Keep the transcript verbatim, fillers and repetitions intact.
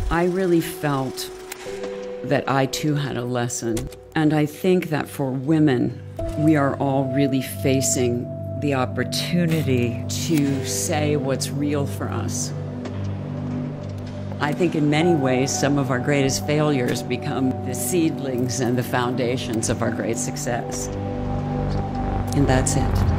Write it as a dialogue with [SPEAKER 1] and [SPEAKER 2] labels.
[SPEAKER 1] I really felt that I too had a lesson. And I think that for women, we are all really facing the opportunity to say what's real for us. I think in many ways, some of our greatest failures become the seedlings and the foundations of our great success. And that's it.